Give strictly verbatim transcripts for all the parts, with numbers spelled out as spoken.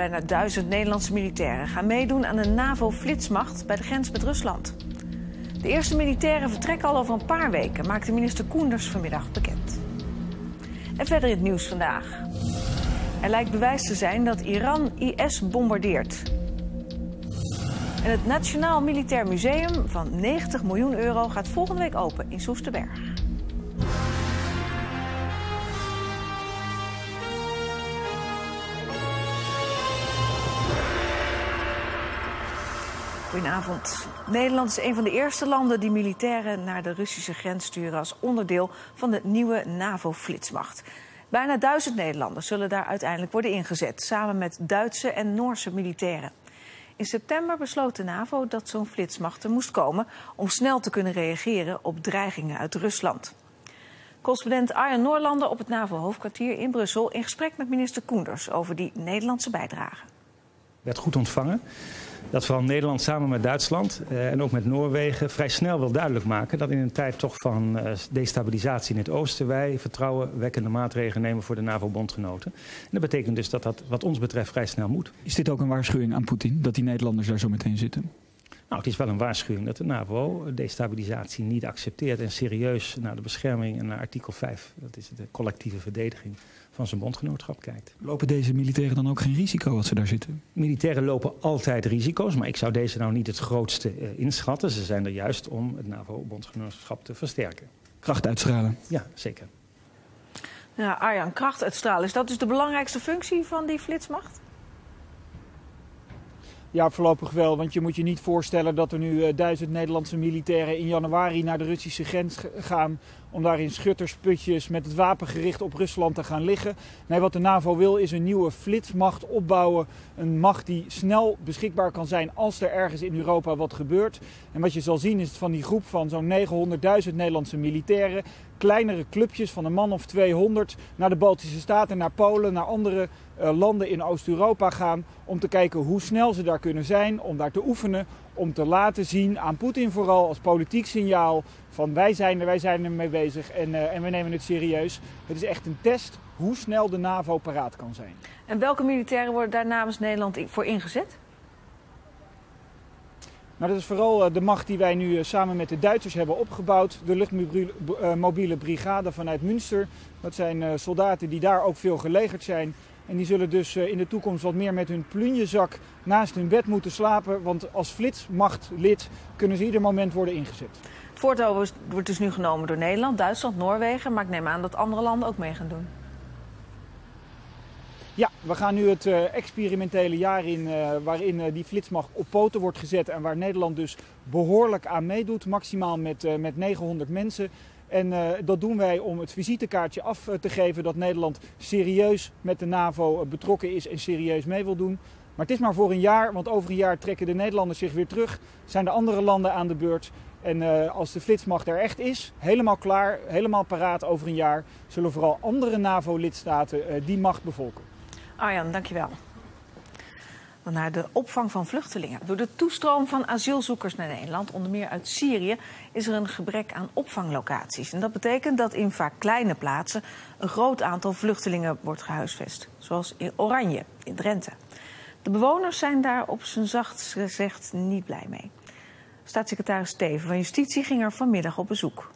Bijna duizend Nederlandse militairen gaan meedoen aan een NAVO-flitsmacht bij de grens met Rusland. De eerste militairen vertrekken al over een paar weken, maakte minister Koenders vanmiddag bekend. En verder in het nieuws vandaag. Er lijkt bewijs te zijn dat Iran I S bombardeert. En het Nationaal Militair Museum van negentig miljoen euro gaat volgende week open in Soesterberg. Goedenavond. Nederland is een van de eerste landen die militairen naar de Russische grens sturen als onderdeel van de nieuwe NAVO-flitsmacht. Bijna duizend Nederlanders zullen daar uiteindelijk worden ingezet, samen met Duitse en Noorse militairen. In september besloot de NAVO dat zo'n flitsmacht er moest komen om snel te kunnen reageren op dreigingen uit Rusland. Correspondent Arjan Noorlander op het NAVO-hoofdkwartier in Brussel in gesprek met minister Koenders over die Nederlandse bijdrage. Werd goed ontvangen. Dat vooral Nederland samen met Duitsland uh, en ook met Noorwegen vrij snel wil duidelijk maken dat in een tijd toch van uh, destabilisatie in het oosten wij vertrouwenwekkende maatregelen nemen voor de NAVO-bondgenoten. En dat betekent dus dat dat wat ons betreft vrij snel moet. Is dit ook een waarschuwing aan Poetin, dat die Nederlanders daar zo meteen zitten? Nou, het is wel een waarschuwing dat de NAVO destabilisatie niet accepteert en serieus naar de bescherming en naar artikel vijf, dat is de collectieve verdediging, van zijn bondgenootschap kijkt. Lopen deze militairen dan ook geen risico als ze daar zitten? Militairen lopen altijd risico's, maar ik zou deze nou niet het grootste uh, inschatten. Ze zijn er juist om het NAVO-bondgenootschap te versterken. Kracht uitstralen? Ja, zeker. Ja, Arjan, kracht uitstralen. Is dat dus de belangrijkste functie van die flitsmacht? Ja, voorlopig wel. Want je moet je niet voorstellen dat er nu uh, duizend Nederlandse militairen in januari naar de Russische grens gaan om daar in schuttersputjes met het wapen gericht op Rusland te gaan liggen. Nee, wat de NAVO wil is een nieuwe flitsmacht opbouwen. Een macht die snel beschikbaar kan zijn als er ergens in Europa wat gebeurt. En wat je zal zien is het van die groep van zo'n negenhonderdduizend Nederlandse militairen, kleinere clubjes van een man of tweehonderd naar de Baltische Staten, naar Polen, naar andere uh, landen in Oost-Europa gaan om te kijken hoe snel ze daar kunnen zijn, om daar te oefenen, om te laten zien aan Poetin vooral als politiek signaal van wij zijn er, wij zijn er mee bezig en, uh, en we nemen het serieus. Het is echt een test hoe snel de NAVO paraat kan zijn. En welke militairen worden daar namens Nederland voor ingezet? Nou, dat is vooral de macht die wij nu samen met de Duitsers hebben opgebouwd. De luchtmobiele brigade vanuit Münster. Dat zijn soldaten die daar ook veel gelegerd zijn. En die zullen dus in de toekomst wat meer met hun plunjezak naast hun bed moeten slapen. Want als flitsmachtlid kunnen ze ieder moment worden ingezet. Het voortouw wordt dus nu genomen door Nederland, Duitsland, Noorwegen. Maar ik neem aan dat andere landen ook mee gaan doen. Ja, we gaan nu het uh, experimentele jaar in uh, waarin uh, die flitsmacht op poten wordt gezet en waar Nederland dus behoorlijk aan meedoet, maximaal met, uh, met negenhonderd mensen. En uh, dat doen wij om het visitekaartje af uh, te geven dat Nederland serieus met de NAVO uh, betrokken is en serieus mee wil doen. Maar het is maar voor een jaar, want over een jaar trekken de Nederlanders zich weer terug, zijn de andere landen aan de beurt. En uh, als de flitsmacht er echt is, helemaal klaar, helemaal paraat over een jaar, zullen vooral andere NAVO-lidstaten uh, die macht bevolken. Arjan, dankjewel. Dan naar de opvang van vluchtelingen. Door de toestroom van asielzoekers naar Nederland, onder meer uit Syrië, is er een gebrek aan opvanglocaties. En dat betekent dat in vaak kleine plaatsen een groot aantal vluchtelingen wordt gehuisvest. Zoals in Oranje, in Drenthe. De bewoners zijn daar op zijn zachtst gezegd niet blij mee. Staatssecretaris Steven van Justitie ging er vanmiddag op bezoek.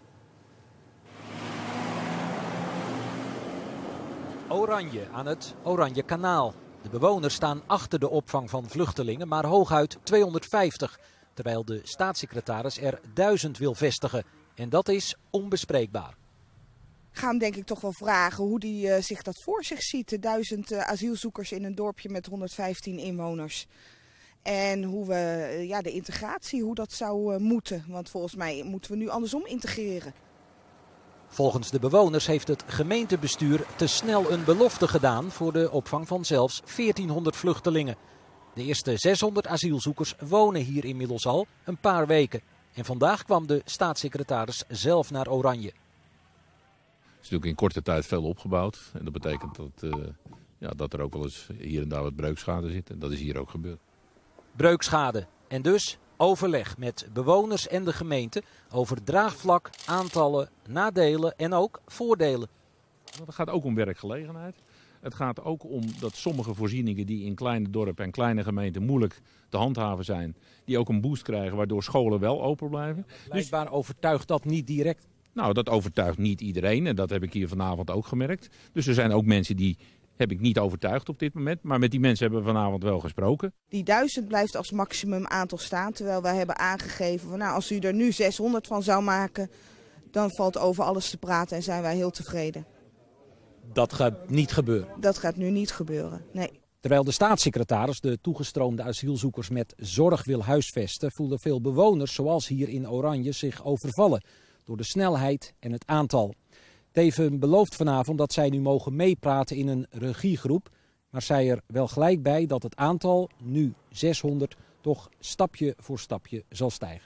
Oranje aan het Oranje Kanaal. De bewoners staan achter de opvang van vluchtelingen, maar hooguit tweehonderdvijftig. Terwijl de staatssecretaris er duizend wil vestigen. En dat is onbespreekbaar. Ik ga hem denk ik toch wel vragen hoe hij uh, zich dat voor zich ziet. De duizend uh, asielzoekers in een dorpje met honderdvijftien inwoners. En hoe we uh, ja, de integratie, hoe dat zou uh, moeten. Want volgens mij moeten we nu andersom integreren. Volgens de bewoners heeft het gemeentebestuur te snel een belofte gedaan voor de opvang van zelfs veertienhonderd vluchtelingen. De eerste zeshonderd asielzoekers wonen hier inmiddels al een paar weken. En vandaag kwam de staatssecretaris zelf naar Oranje. Er is natuurlijk in korte tijd veel opgebouwd. En dat betekent dat, uh, ja, dat er ook wel eens hier en daar wat breukschade zit. En dat is hier ook gebeurd. Breukschade. En dus overleg met bewoners en de gemeente over draagvlak, aantallen, nadelen en ook voordelen. Het gaat ook om werkgelegenheid. Het gaat ook om dat sommige voorzieningen die in kleine dorpen en kleine gemeenten moeilijk te handhaven zijn, die ook een boost krijgen waardoor scholen wel open blijven. Blijkbaar dus overtuigt dat niet direct. Nou, dat overtuigt niet iedereen en dat heb ik hier vanavond ook gemerkt. Dus er zijn ook mensen die heb ik niet overtuigd op dit moment, maar met die mensen hebben we vanavond wel gesproken. Die duizend blijft als maximum aantal staan, terwijl wij hebben aangegeven van nou, als u er nu zeshonderd van zou maken, dan valt over alles te praten en zijn wij heel tevreden. Dat gaat niet gebeuren. Dat gaat nu niet gebeuren, nee. Terwijl de staatssecretaris de toegestroomde asielzoekers met zorg wil huisvesten, voelen veel bewoners, zoals hier in Oranje, zich overvallen door de snelheid en het aantal. Teven belooft vanavond dat zij nu mogen meepraten in een regiegroep, maar zei er wel gelijk bij dat het aantal, nu zeshonderd, toch stapje voor stapje zal stijgen.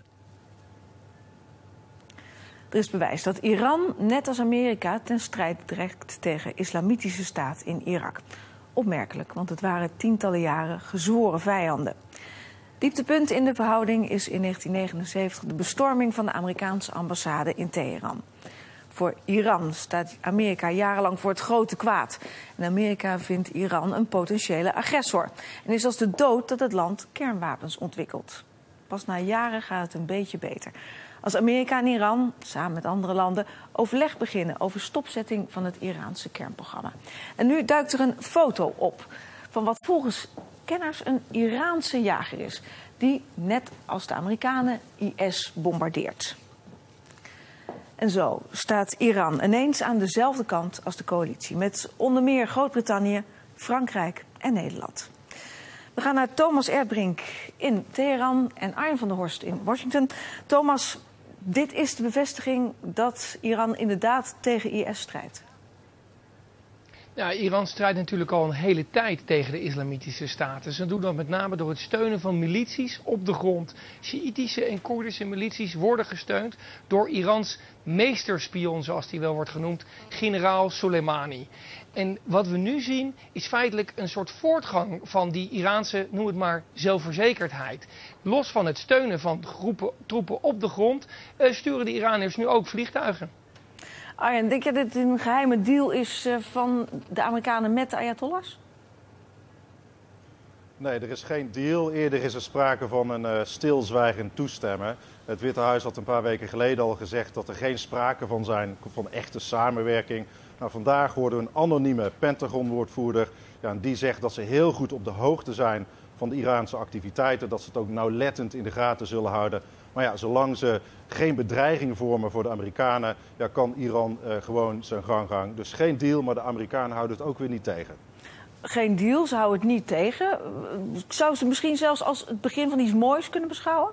Er is bewijs dat Iran, net als Amerika, ten strijd trekt tegen islamitische staat in Irak. Opmerkelijk, want het waren tientallen jaren gezworen vijanden. Dieptepunt in de verhouding is in negentien negenenzeventig de bestorming van de Amerikaanse ambassade in Teheran. Voor Iran staat Amerika jarenlang voor het grote kwaad. En Amerika vindt Iran een potentiële agressor. En is als de dood dat het land kernwapens ontwikkelt. Pas na jaren gaat het een beetje beter. Als Amerika en Iran, samen met andere landen, overleg beginnen over stopzetting van het Iraanse kernprogramma. En nu duikt er een foto op van wat volgens kenners een Iraanse jager is. Die, net als de Amerikanen, I S bombardeert. En zo staat Iran ineens aan dezelfde kant als de coalitie. Met onder meer Groot-Brittannië, Frankrijk en Nederland. We gaan naar Thomas Erdbrink in Teheran en Arjen van der Horst in Washington. Thomas, dit is de bevestiging dat Iran inderdaad tegen I S strijdt. Ja, Iran strijdt natuurlijk al een hele tijd tegen de islamitische staten. Ze doen dat met name door het steunen van milities op de grond. Sjiïtische en Koerdische milities worden gesteund door Irans meesterspion, zoals die wel wordt genoemd, generaal Soleimani. En wat we nu zien is feitelijk een soort voortgang van die Iraanse, noem het maar, zelfverzekerdheid. Los van het steunen van groepen troepen op de grond, uh, sturen de Iraniërs nu ook vliegtuigen. Arjen, denk je dat dit een geheime deal is uh, van de Amerikanen met de Ayatollahs? Nee, er is geen deal. Eerder is er sprake van een uh, stilzwijgend toestemmen. Het Witte Huis had een paar weken geleden al gezegd dat er geen sprake van zijn van echte samenwerking. Nou, vandaag hoorden we een anonieme Pentagon-woordvoerder. Ja, en die zegt dat ze heel goed op de hoogte zijn van de Iraanse activiteiten. Dat ze het ook nauwlettend in de gaten zullen houden. Maar ja, zolang ze geen bedreiging vormen voor de Amerikanen, ja, kan Iran uh, gewoon zijn gang gaan. Dus geen deal, maar de Amerikanen houden het ook weer niet tegen. Geen deal, ze houden het niet tegen. Zou ze misschien zelfs als het begin van iets moois kunnen beschouwen?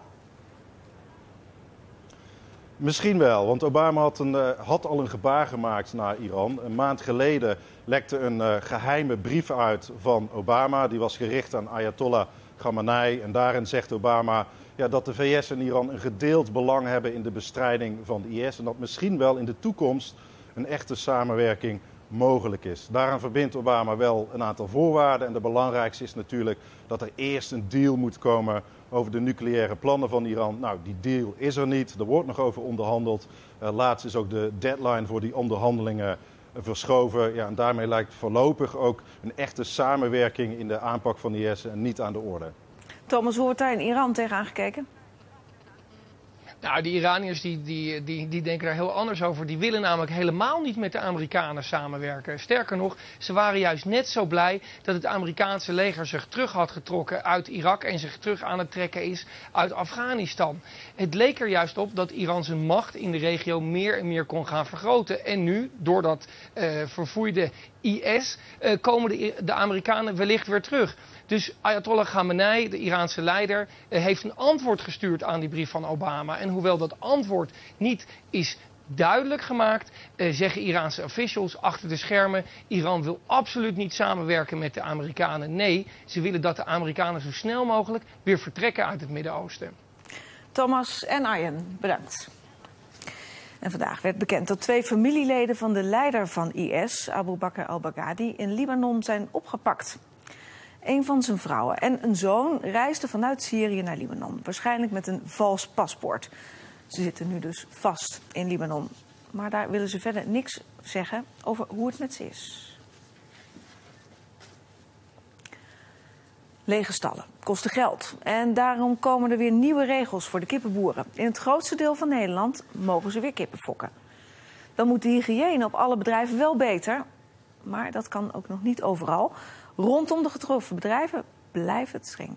Misschien wel, want Obama had, een, uh, had al een gebaar gemaakt naar Iran. Een maand geleden lekte een uh, geheime brief uit van Obama. Die was gericht aan Ayatollah Khamenei. En daarin zegt Obama ja, dat de V S en Iran een gedeeld belang hebben in de bestrijding van de I S. En dat misschien wel in de toekomst een echte samenwerking mogelijk is. Daaraan verbindt Obama wel een aantal voorwaarden. En de belangrijkste is natuurlijk dat er eerst een deal moet komen over de nucleaire plannen van Iran. Nou, die deal is er niet. Er wordt nog over onderhandeld. Uh, laatst is ook de deadline voor die onderhandelingen uh, verschoven. Ja, en daarmee lijkt voorlopig ook een echte samenwerking in de aanpak van de I S en niet aan de orde. Thomas, hoe wordt daar in Iran tegen aangekeken? Nou, die Iraniërs die, die, die, die denken daar heel anders over. Die willen namelijk helemaal niet met de Amerikanen samenwerken. Sterker nog, ze waren juist net zo blij dat het Amerikaanse leger zich terug had getrokken uit Irak en zich terug aan het trekken is uit Afghanistan. Het leek er juist op dat Iran zijn macht in de regio meer en meer kon gaan vergroten. En nu, door dat uh, verfoeide I S, uh, komen de, de Amerikanen wellicht weer terug. Dus Ayatollah Khamenei, de Iraanse leider, heeft een antwoord gestuurd aan die brief van Obama. En hoewel dat antwoord niet is duidelijk gemaakt, eh, zeggen Iraanse officials achter de schermen: Iran wil absoluut niet samenwerken met de Amerikanen. Nee, ze willen dat de Amerikanen zo snel mogelijk weer vertrekken uit het Midden-Oosten. Thomas en Arjen, bedankt. En vandaag werd bekend dat twee familieleden van de leider van I S, Abu Bakr al-Baghdadi, in Libanon zijn opgepakt. Een van zijn vrouwen en een zoon reisden vanuit Syrië naar Libanon. Waarschijnlijk met een vals paspoort. Ze zitten nu dus vast in Libanon. Maar daar willen ze verder niks zeggen over hoe het met ze is. Lege stallen kosten geld. En daarom komen er weer nieuwe regels voor de kippenboeren. In het grootste deel van Nederland mogen ze weer kippen fokken. Dan moet de hygiëne op alle bedrijven wel beter. Maar dat kan ook nog niet overal. Rondom de getroffen bedrijven blijft het streng.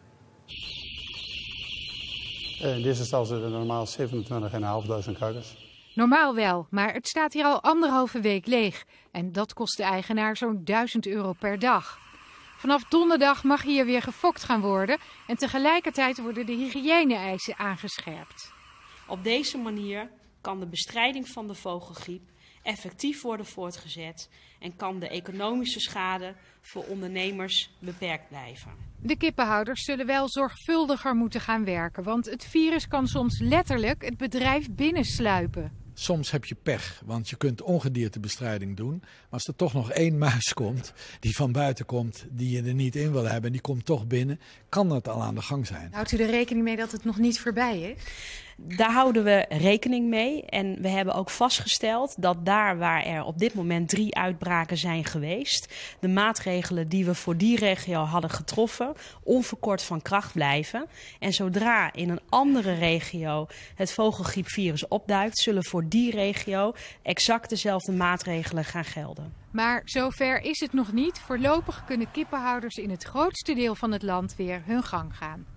In deze stal zitten normaal zevenentwintigduizend kuikens. Normaal wel, maar het staat hier al anderhalve week leeg. En dat kost de eigenaar zo'n duizend euro per dag. Vanaf donderdag mag hier weer gefokt gaan worden. En tegelijkertijd worden de hygiëne-eisen aangescherpt. Op deze manier kan de bestrijding van de vogelgriep effectief worden voortgezet en kan de economische schade voor ondernemers beperkt blijven. De kippenhouders zullen wel zorgvuldiger moeten gaan werken, want het virus kan soms letterlijk het bedrijf binnensluipen. Soms heb je pech, want je kunt ongediertebestrijding doen. Maar als er toch nog één muis komt, die van buiten komt, die je er niet in wil hebben, en die komt toch binnen, kan dat al aan de gang zijn. Houdt u er rekening mee dat het nog niet voorbij is? Daar houden we rekening mee en we hebben ook vastgesteld dat daar waar er op dit moment drie uitbraken zijn geweest, de maatregelen die we voor die regio hadden getroffen onverkort van kracht blijven. En zodra in een andere regio het vogelgriepvirus opduikt, zullen voor die regio exact dezelfde maatregelen gaan gelden. Maar zover is het nog niet. Voorlopig kunnen kippenhouders in het grootste deel van het land weer hun gang gaan.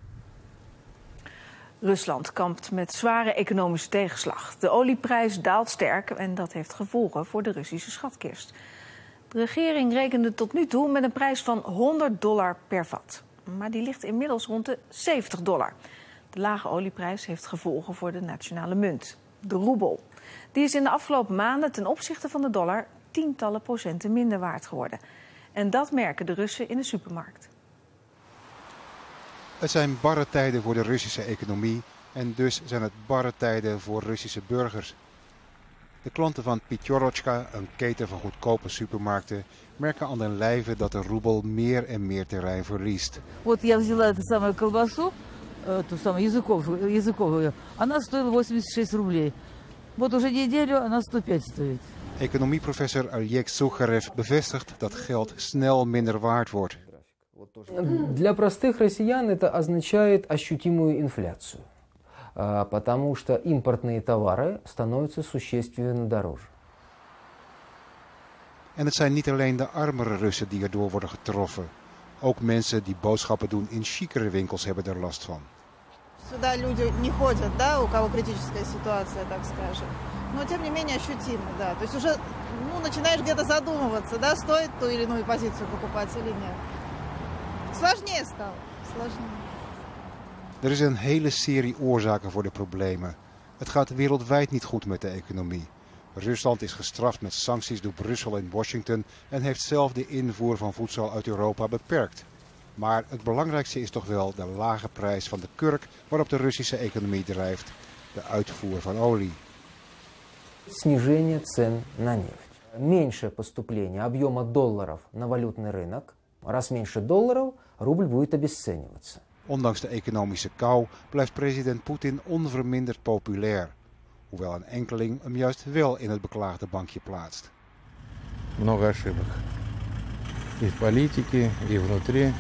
Rusland kampt met zware economische tegenslag. De olieprijs daalt sterk en dat heeft gevolgen voor de Russische schatkist. De regering rekende tot nu toe met een prijs van honderd dollar per vat. Maar die ligt inmiddels rond de zeventig dollar. De lage olieprijs heeft gevolgen voor de nationale munt, de roebel. Die is in de afgelopen maanden ten opzichte van de dollar tientallen procenten minder waard geworden. En dat merken de Russen in de supermarkt. Het zijn barre tijden voor de Russische economie en dus zijn het barre tijden voor Russische burgers. De klanten van Pyaterochka, een keten van goedkope supermarkten, merken aan den lijve dat de roebel meer en meer terrein verliest. Вот я взяла эту самую колбасу, ту самую языковую, языковую, она стоила восемьдесят шесть рублей. Вот уже неделю она сто пять стоит. Economieprofessor Oleg Sukharev bevestigt dat geld snel minder waard wordt. Для простых россиян это означает ощутимую инфляцию, потому что импортные товары становятся существенно дороже. En het zijn niet alleen de armere Russen die erdoor worden getroffen. Ook mensen die boodschappen doen in chicere winkels hebben er last van. Сюда люди не ходят, да, у кого критическая ситуация, так скажем. Но тем не менее ощутимо, да. То есть уже, ну, начинаешь где-то задумываться, да, стоит ту или иную позицию покупать или нет. Sложнее стало. Sложнее. Er is een hele serie oorzaken voor de problemen. Het gaat wereldwijd niet goed met de economie. Rusland is gestraft met sancties door Brussel en Washington en heeft zelf de invoer van voedsel uit Europa beperkt. Maar het belangrijkste is toch wel de lage prijs van de kurk waarop de Russische economie drijft, de uitvoer van olie. Снижение цен на нефть. Меньше поступления объема долларов на валютный рынок. Раз меньше долларов, рубль будет обесцениваться. Ondanks de economische kou blijft president Poetin onverminderd populair. Hoewel een enkeling hem juist wel in het beklaagde bankje plaatst. Много ошибок. И в политике, и внутри.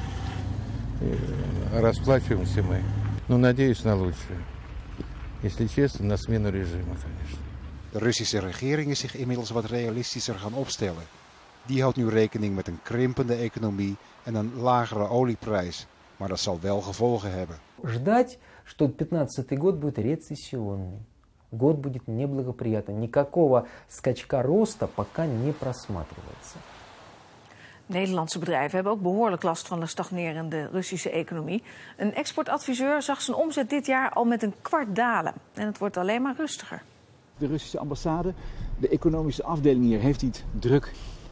Расплачиваемся мы. Но надеюсь на лучшее. Если честно, на смену режима, конечно. De Russische regering is zich inmiddels wat realistischer gaan opstellen. Die houdt nu rekening met een krimpende economie en een lagere olieprijs. Maar dat zal wel gevolgen hebben. Ждать, что пятнадцатый год будет рецессионный. Год будет неблагоприятный. Никакого скачка роста пока не просматривается. Nederlandse bedrijven hebben ook behoorlijk last van de stagnerende Russische economie. Een exportadviseur zag zijn omzet dit jaar al met een kwart dalen. En het wordt alleen maar rustiger. De Russische ambassade, de economische afdeling hier, heeft die het druk?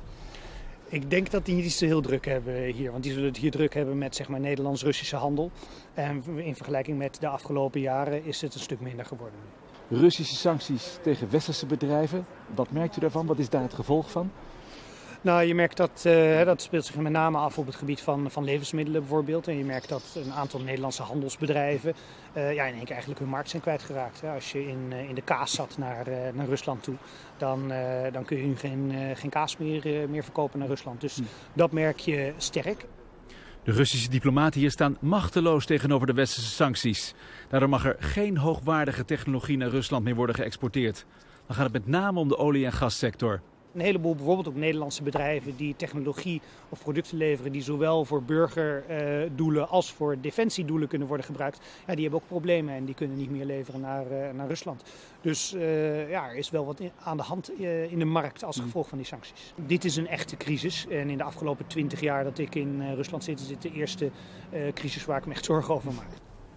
Ik denk dat die niet zo heel druk hebben hier. Want die zullen het hier druk hebben met, zeg maar, Nederlands-Russische handel. En in vergelijking met de afgelopen jaren is het een stuk minder geworden. Russische sancties tegen westerse bedrijven, wat merkt u daarvan? Wat is daar het gevolg van? Nou, je merkt dat, uh, dat speelt zich met name af op het gebied van, van levensmiddelen bijvoorbeeld. En je merkt dat een aantal Nederlandse handelsbedrijven uh, ja, in één keer eigenlijk hun markt zijn kwijtgeraakt. Hè. Als je in, uh, in de kaas zat naar, uh, naar Rusland toe, dan, uh, dan kun je nu geen, uh, geen kaas meer, uh, meer verkopen naar Rusland. Dus hm. dat merk je sterk. De Russische diplomaten hier staan machteloos tegenover de westerse sancties. Daardoor mag er geen hoogwaardige technologie naar Rusland meer worden geëxporteerd. Dan gaat het met name om de olie- en gassector. Een heleboel bijvoorbeeld ook Nederlandse bedrijven die technologie of producten leveren die zowel voor burgerdoelen als voor defensiedoelen kunnen worden gebruikt. Ja, die hebben ook problemen en die kunnen niet meer leveren naar, uh, naar Rusland. Dus uh, ja, er is wel wat aan de hand uh, in de markt als gevolg van die sancties. Dit is een echte crisis en in de afgelopen twintig jaar dat ik in uh, Rusland zit, is dit de eerste uh, crisis waar ik me echt zorgen over maak.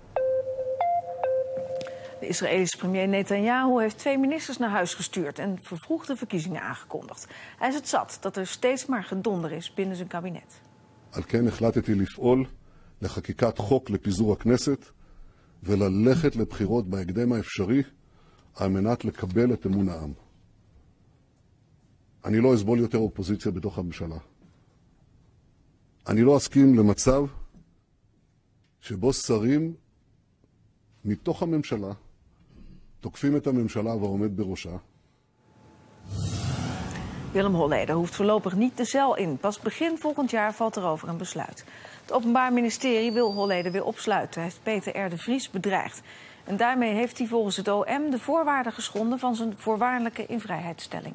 De Israëlische premier Netanyahu heeft twee ministers naar huis gestuurd en vervroegde verkiezingen aangekondigd. Hij is het zat dat er steeds maar gedonder is binnen zijn kabinet. על כן החלטתי לפעול לחקיקת חוק לפיזור הכנסת וללכת לבחירות בהקדם האפשרי על מנת לקבל את אמון העם. אני לא אסבול יותר אופוזיציה בתוך הממשלה. אני לא אסכים למצב שבו שרים מתוך הממשלה תוקפים את הממשלה והעומד בראשה. Willem Holleder hoeft voorlopig niet de cel in. Pas begin volgend jaar valt er over een besluit. Het Openbaar Ministerie wil Holleder weer opsluiten. Hij heeft Peter R. de Vries bedreigd. En daarmee heeft hij volgens het O M de voorwaarden geschonden van zijn voorwaardelijke invrijheidstelling.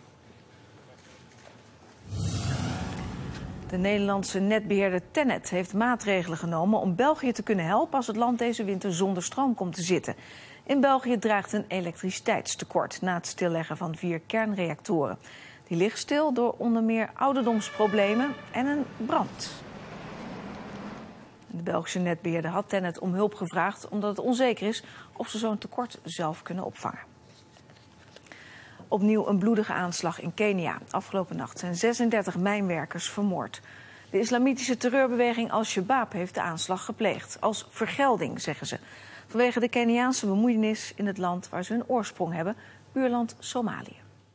De Nederlandse netbeheerder Tennet heeft maatregelen genomen om België te kunnen helpen als het land deze winter zonder stroom komt te zitten. In België dreigt een elektriciteitstekort na het stilleggen van vier kernreactoren. Die liggen stil door onder meer ouderdomsproblemen en een brand. De Belgische netbeheerder had Tennet om hulp gevraagd omdat het onzeker is of ze zo'n tekort zelf kunnen opvangen. Opnieuw een bloedige aanslag in Kenia. Afgelopen nacht zijn zesendertig mijnwerkers vermoord. De islamitische terreurbeweging Al-Shabaab heeft de aanslag gepleegd. Als vergelding, zeggen ze. Vanwege de Keniaanse bemoeienis in het land waar ze hun oorsprong hebben, buurland Somalië.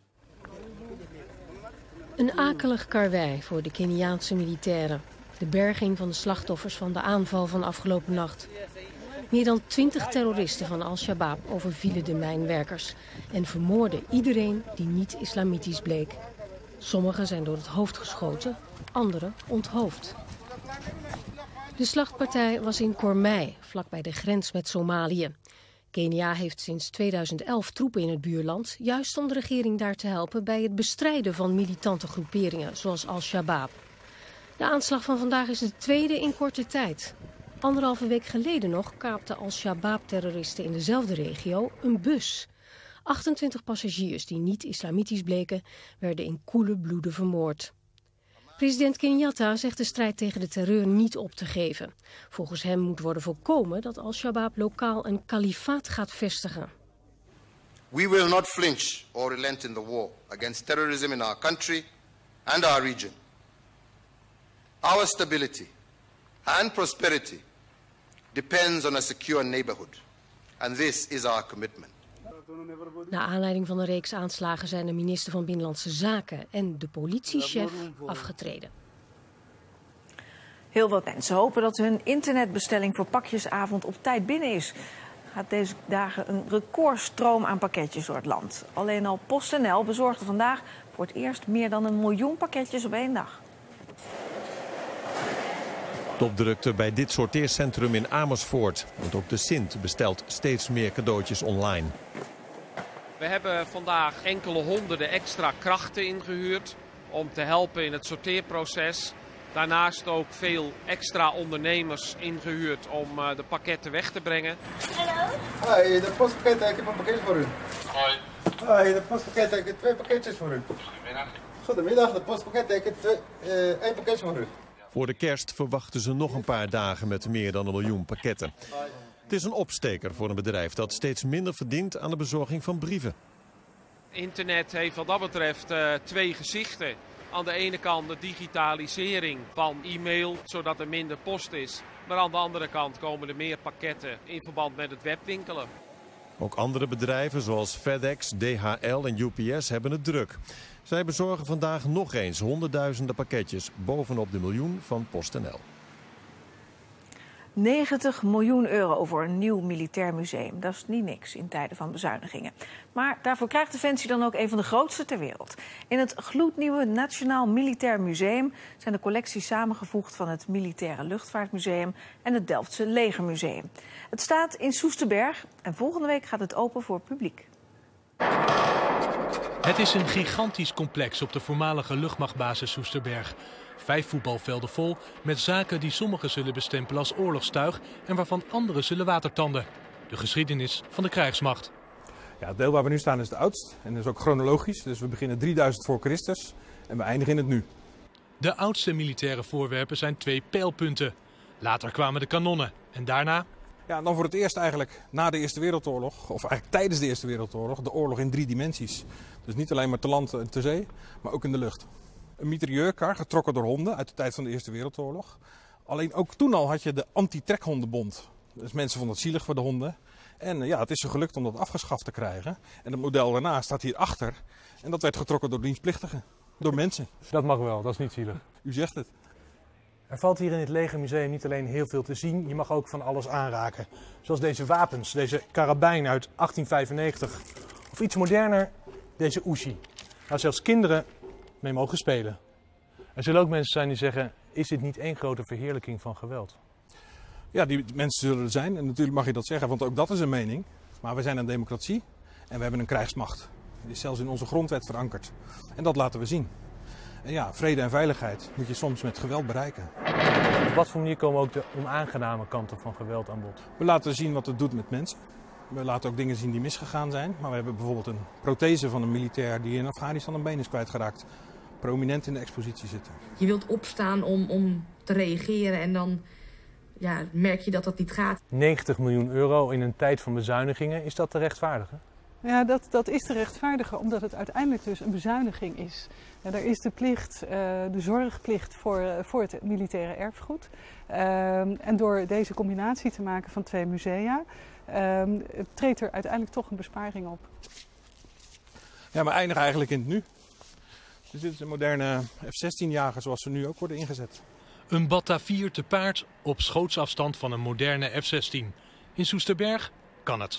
Een akelig karwei voor de Keniaanse militairen. De berging van de slachtoffers van de aanval van afgelopen nacht. Meer dan twintig terroristen van Al-Shabaab overvielen de mijnwerkers en vermoorden iedereen die niet islamitisch bleek. Sommigen zijn door het hoofd geschoten, anderen onthoofd. De slachtpartij was in Kormei, vlakbij de grens met Somalië. Kenia heeft sinds tweeduizend elf troepen in het buurland, juist om de regering daar te helpen bij het bestrijden van militante groeperingen zoals Al-Shabaab. De aanslag van vandaag is de tweede in korte tijd. Anderhalve week geleden nog kaapten Al-Shabaab-terroristen in dezelfde regio een bus. achtentwintig passagiers die niet islamitisch bleken, werden in koele bloeden vermoord. President Kenyatta zegt de strijd tegen de terreur niet op te geven. Volgens hem moet worden voorkomen dat Al-Shabaab lokaal een kalifaat gaat vestigen. We will not flinch or relent in the war against terrorism in our country and our region. Our stability and prosperity depends on a secure neighborhood. And this is our commitment. Na aanleiding van een reeks aanslagen zijn de minister van Binnenlandse Zaken en de politiechef afgetreden. Heel wat mensen hopen dat hun internetbestelling voor pakjesavond op tijd binnen is. Er gaat deze dagen een recordstroom aan pakketjes door het land. Alleen al PostNL bezorgde vandaag voor het eerst meer dan een miljoen pakketjes op één dag. Topdrukte bij dit sorteercentrum in Amersfoort. Want ook de Sint bestelt steeds meer cadeautjes online. We hebben vandaag enkele honderden extra krachten ingehuurd om te helpen in het sorteerproces. Daarnaast ook veel extra ondernemers ingehuurd om uh, de pakketten weg te brengen. Hallo. Hoi, de postpakketten, ik heb een pakketje voor u. Hoi. Hoi, de postpakketten, ik heb twee pakketjes voor u. Goedemiddag. Goedemiddag, de postpakketten, ik heb twee, uh, één pakketje voor u. Voor de kerst verwachten ze nog een paar dagen met meer dan een miljoen pakketten. Het is een opsteker voor een bedrijf dat steeds minder verdient aan de bezorging van brieven. Internet heeft wat dat betreft uh, twee gezichten. Aan de ene kant de digitalisering van e-mail, zodat er minder post is. Maar aan de andere kant komen er meer pakketten in verband met het webwinkelen. Ook andere bedrijven zoals FedEx, D H L en U P S hebben het druk. Zij bezorgen vandaag nog eens honderdduizenden pakketjes bovenop de miljoen van PostNL. negentig miljoen euro voor een nieuw militair museum. Dat is niet niks in tijden van bezuinigingen. Maar daarvoor krijgt Defensie dan ook een van de grootste ter wereld. In het gloednieuwe Nationaal Militair Museum zijn de collecties samengevoegd van het Militaire Luchtvaartmuseum en het Delftse Legermuseum. Het staat in Soesterberg en volgende week gaat het open voor publiek. Het is een gigantisch complex op de voormalige luchtmachtbasis Soesterberg. Vijf voetbalvelden vol met zaken die sommigen zullen bestempelen als oorlogstuig en waarvan anderen zullen watertanden. De geschiedenis van de krijgsmacht. Ja, het deel waar we nu staan is het oudst en dat is ook chronologisch. Dus we beginnen drieduizend voor Christus en we eindigen in het nu. De oudste militaire voorwerpen zijn twee pijlpunten. Later kwamen de kanonnen en daarna... Ja, dan voor het eerst eigenlijk na de Eerste Wereldoorlog, of eigenlijk tijdens de Eerste Wereldoorlog, de oorlog in drie dimensies. Dus niet alleen maar te land en te zee, maar ook in de lucht. Een mitrailleurkar getrokken door honden uit de tijd van de Eerste Wereldoorlog. Alleen ook toen al had je de anti-trekhondenbond. Dus mensen vonden het zielig voor de honden. En ja, het is er gelukt om dat afgeschaft te krijgen. En het model daarna staat hier achter. En dat werd getrokken door dienstplichtigen, door mensen. Dat mag wel, dat is niet zielig. U zegt het. Er valt hier in het Legermuseum niet alleen heel veel te zien, je mag ook van alles aanraken. Zoals deze wapens, deze karabijn uit achttien vijfennegentig. Of iets moderner, deze Uzi. Waar zelfs kinderen mee mogen spelen. Er zullen ook mensen zijn die zeggen, is dit niet één grote verheerlijking van geweld? Ja, die mensen zullen er zijn. En natuurlijk mag je dat zeggen, want ook dat is een mening. Maar we zijn een democratie en we hebben een krijgsmacht. Die is zelfs in onze grondwet verankerd. En dat laten we zien. En ja, vrede en veiligheid moet je soms met geweld bereiken. Op wat voor manier komen ook de onaangename kanten van geweld aan bod? We laten zien wat het doet met mensen. We laten ook dingen zien die misgegaan zijn. Maar we hebben bijvoorbeeld een prothese van een militair die in Afghanistan een been is kwijtgeraakt. Prominent in de expositie zitten. Je wilt opstaan om, om te reageren en dan ja, merk je dat dat niet gaat. negentig miljoen euro in een tijd van bezuinigingen, is dat te rechtvaardigen? Ja, dat, dat is te rechtvaardigen omdat het uiteindelijk dus een bezuiniging is. Ja, er is de plicht, uh, de zorgplicht voor, uh, voor het militaire erfgoed. Uh, en door deze combinatie te maken van twee musea, uh, treedt er uiteindelijk toch een besparing op. Ja, maar eindigen eigenlijk in het nu. Dus dit is een moderne F zestien-jager zoals ze nu ook worden ingezet. Een Batavier te paard op schootsafstand van een moderne F zestien. In Soesterberg kan het.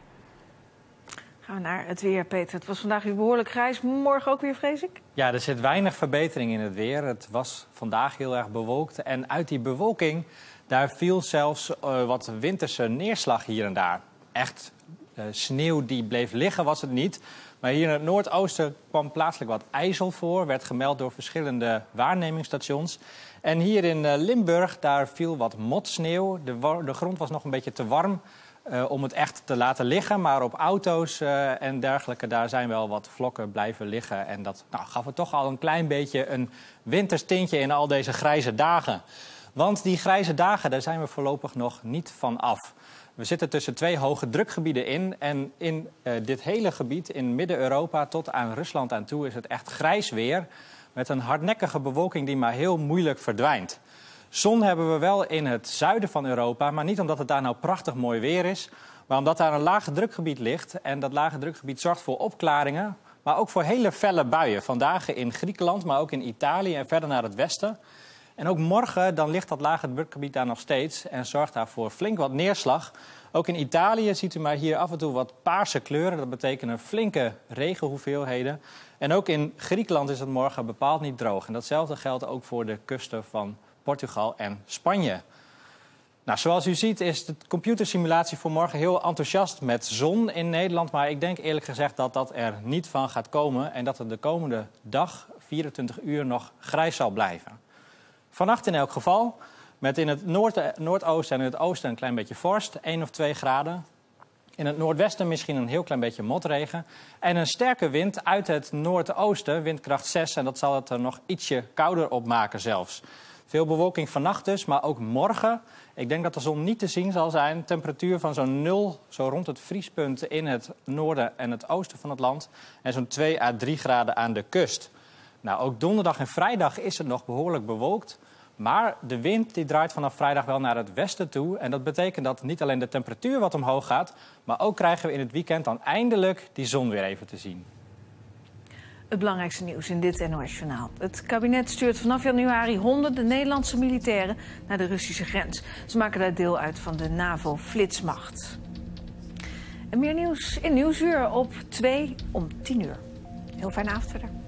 Gaan we naar het weer, Peter. Het was vandaag weer behoorlijk grijs. Morgen ook weer, vrees ik? Ja, er zit weinig verbetering in het weer. Het was vandaag heel erg bewolkt. En uit die bewolking, daar viel zelfs uh, wat winterse neerslag hier en daar. Echt uh, sneeuw die bleef liggen was het niet. Maar hier in het noordoosten kwam plaatselijk wat ijzel voor. Werd gemeld door verschillende waarnemingsstations. En hier in uh, Limburg, daar viel wat motsneeuw. De, de grond was nog een beetje te warm. Uh, om het echt te laten liggen, maar op auto's uh, en dergelijke, daar zijn wel wat vlokken blijven liggen. En dat nou, gaf het toch al een klein beetje een winters tintje in al deze grijze dagen. Want die grijze dagen, daar zijn we voorlopig nog niet van af. We zitten tussen twee hoge drukgebieden in. En in uh, dit hele gebied, in Midden-Europa tot aan Rusland aan toe, is het echt grijs weer. Met een hardnekkige bewolking die maar heel moeilijk verdwijnt. Zon hebben we wel in het zuiden van Europa, maar niet omdat het daar nou prachtig mooi weer is. Maar omdat daar een lage drukgebied ligt. En dat lage drukgebied zorgt voor opklaringen, maar ook voor hele felle buien. Vandaag in Griekenland, maar ook in Italië en verder naar het westen. En ook morgen dan ligt dat lage drukgebied daar nog steeds en zorgt daarvoor flink wat neerslag. Ook in Italië ziet u maar hier af en toe wat paarse kleuren. Dat betekenen flinke regenhoeveelheden. En ook in Griekenland is het morgen bepaald niet droog. En datzelfde geldt ook voor de kusten van Portugal en Spanje. Nou, zoals u ziet is de computersimulatie voor morgen heel enthousiast met zon in Nederland. Maar ik denk eerlijk gezegd dat dat er niet van gaat komen. En dat het de komende dag, vierentwintig uur, nog grijs zal blijven. Vannacht in elk geval, met in het noord- noordoosten en in het oosten een klein beetje vorst, één of twee graden. In het noordwesten misschien een heel klein beetje motregen. En een sterke wind uit het noordoosten, windkracht zes. En dat zal het er nog ietsje kouder op maken zelfs. Veel bewolking vannacht dus, maar ook morgen. Ik denk dat de zon niet te zien zal zijn. Temperatuur van zo'n nul, zo rond het vriespunt in het noorden en het oosten van het land. En zo'n twee à drie graden aan de kust. Nou, ook donderdag en vrijdag is het nog behoorlijk bewolkt. Maar de wind die draait vanaf vrijdag wel naar het westen toe. En dat betekent dat niet alleen de temperatuur wat omhoog gaat, maar ook krijgen we in het weekend dan eindelijk die zon weer even te zien. Het belangrijkste nieuws in dit N O S-journaal. Het kabinet stuurt vanaf januari honderden Nederlandse militairen naar de Russische grens. Ze maken daar deel uit van de NAVO-flitsmacht. En meer nieuws in Nieuwsuur op twee om tien uur. Heel fijne avond verder.